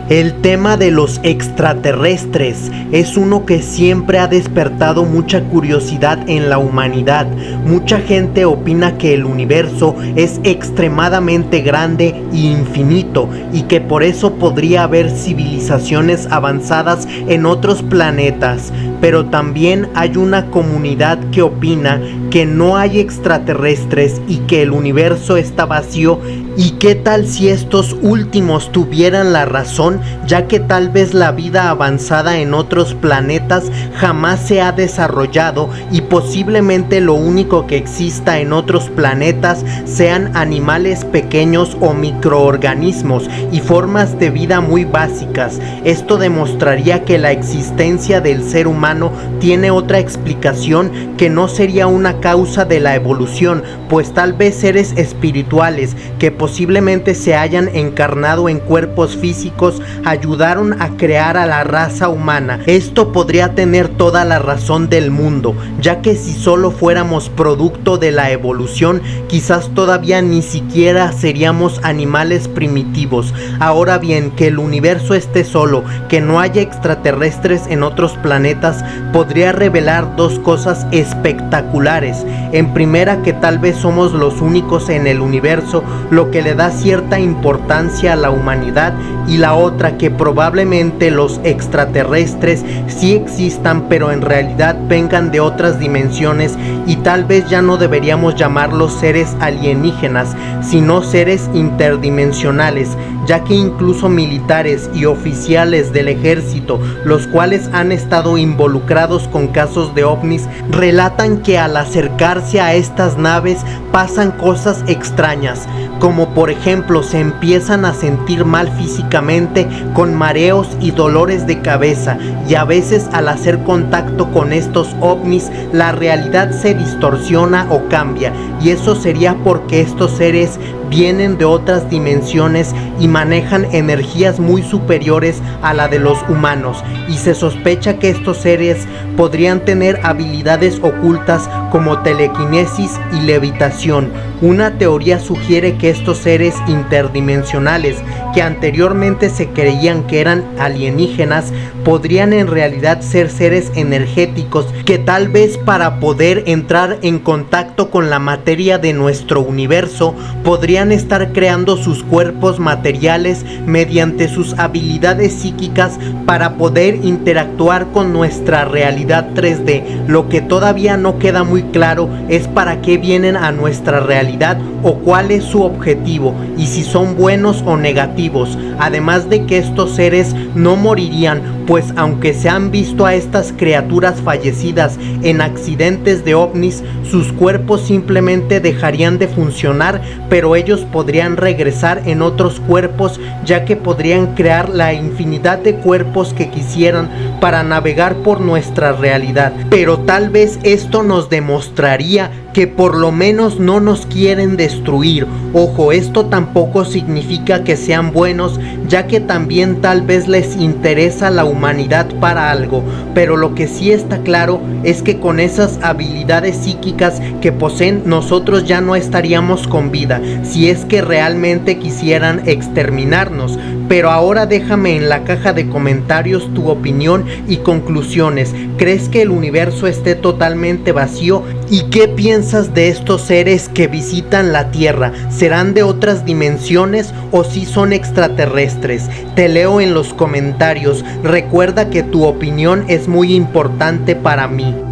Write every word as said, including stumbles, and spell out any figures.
El tema de los extraterrestres es uno que siempre ha despertado mucha curiosidad en la humanidad. Mucha gente opina que el universo es extremadamente grande e infinito y que por eso podría haber civilizaciones avanzadas en otros planetas. Pero también hay una comunidad que opina que no hay extraterrestres y que el universo está vacío. ¿Y qué tal si estos últimos tuvieran la razón, ya que tal vez la vida avanzada en otros planetas jamás se ha desarrollado y posiblemente lo único que exista en otros planetas sean animales pequeños o microorganismos y formas de vida muy básicas? Esto demostraría que la existencia del ser humano tiene otra explicación que no sería una causa de la evolución, pues tal vez seres espirituales que posiblemente se hayan encarnado en cuerpos físicos ayudaron a crear a la raza humana. Esto podría tener toda la razón del mundo, ya que si solo fuéramos producto de la evolución, quizás todavía ni siquiera seríamos animales primitivos. Ahora bien, que el universo esté solo, que no haya extraterrestres en otros planetas, podría revelar dos cosas espectaculares. En primera, que tal vez somos los únicos en el universo, lo que le da cierta importancia a la humanidad, y la otra, que probablemente los extraterrestres sí existan, pero en realidad vengan de otras dimensiones y tal vez ya no deberíamos llamarlos seres alienígenas, sino seres interdimensionales, ya que incluso militares y oficiales del ejército, los cuales han estado involucrados con casos de ovnis, relatan que al acercarse a estas naves pasan cosas extrañas, como por ejemplo se empiezan a sentir mal físicamente, con mareos y dolores de cabeza, y a veces al hacer contacto con estos ovnis la realidad se distorsiona o cambia, y eso sería porque estos seres vienen de otras dimensiones y manejan energías muy superiores a la de los humanos, y se sospecha que estos seres podrían tener habilidades ocultas como telequinesis y levitación. Una teoría sugiere que estos seres interdimensionales, que anteriormente se creían que eran alienígenas, podrían en realidad ser seres energéticos que tal vez para poder entrar en contacto con la materia de nuestro universo podrían estar creando sus cuerpos materiales mediante sus habilidades psíquicas para poder interactuar con nuestra realidad tres D. Lo que todavía no queda muy claro es para qué vienen a nuestra realidad o cuál es su objetivo y si son buenos o negativos, además de que estos seres no morirían, pues aunque se han visto a estas criaturas fallecidas en accidentes de ovnis, sus cuerpos simplemente dejarían de funcionar, pero ellos podrían regresar en otros cuerpos, ya que podrían crear la infinidad de cuerpos que quisieran para navegar por nuestra realidad. Pero tal vez esto nos demostraría que por lo menos no nos quieren destruir. Ojo, esto tampoco significa que sean buenos, ya que también tal vez les interesa la humanidad para algo, pero lo que sí está claro es que con esas habilidades psíquicas que poseen, nosotros ya no estaríamos con vida, si es que realmente quisieran exterminarnos. Pero ahora déjame en la caja de comentarios tu opinión y conclusiones. ¿Crees que el universo esté totalmente vacío? ¿Y qué piensas de estos seres que visitan la Tierra? ¿Serán de otras dimensiones o si son extraterrestres? Te leo en los comentarios. Recuerda que tu opinión es muy importante para mí.